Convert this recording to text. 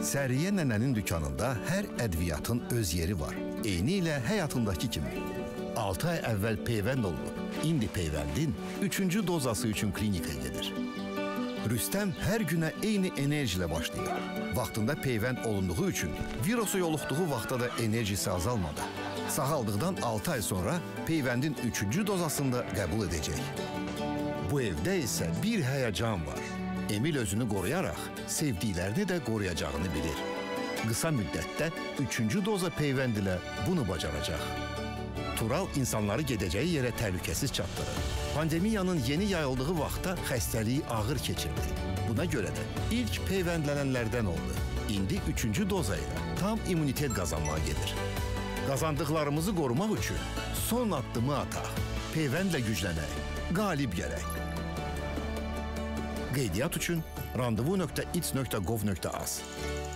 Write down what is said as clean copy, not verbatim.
Səriyyə nənənin dükanında hər ədviyyatın öz yeri var. Eyni ilə həyatındakı kimi. 6 ay əvvəl peyvənd olunub. İndi peyvəndin 3-cü dozası üçün klinikaya gedir. Rüstəm hər günə eyni enerji ilə başlayır. Vaxtında peyvənd olunduğu üçün virusu yoluxduğu vaxtda da enerjisi azalmadı. Sağaldıqdan 6 ay sonra peyvəndin 3-cü dozasını da qəbul edəcək. Bu evdə isə bir həyəcan var. Emil özünü qoruyaraq sevdiklərini də qoruyacağını bilir. Qısa müddətdə 3-cü doza peyvənd ilə bunu bacaracaq. Tural insanları gedəcəyi yerə təhlükəsiz çatdırır. Pandemiyanın yeni yayıldığı vaxtda xəstəliyi ağır keçirdi. Buna görə də ilk peyvəndlənənlərdən oldu. İndi 3-cü doza ilə tam immunitet qazanmağa gedir. Qazandıqlarımızı qorumaq üçün son addımı ataq. Peyvəndlə güclənək, qalib gələk. Qeydiyyat üçün randevu.its.gov.az